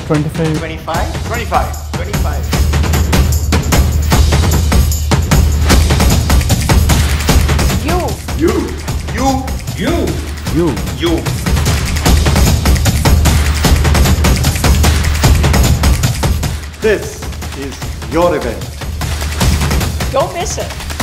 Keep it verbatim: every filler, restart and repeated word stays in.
twenty-five. twenty-five. twenty-five. twenty-five. You. You. You. You. You. You. This is your event. Don't miss it.